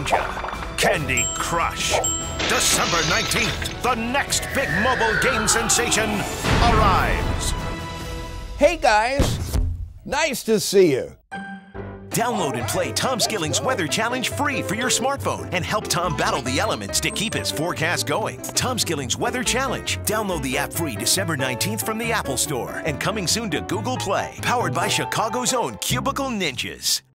Ninja, Candy Crush. December 19th, the next big mobile game sensation arrives. Hey guys, nice to see you. Download and play Tom Skilling's Weather Challenge free for your smartphone and help Tom battle the elements to keep his forecast going. Tom Skilling's Weather Challenge. Download the app free December 19th from the Apple Store and coming soon to Google Play. Powered by Chicago's own Cubicle Ninjas.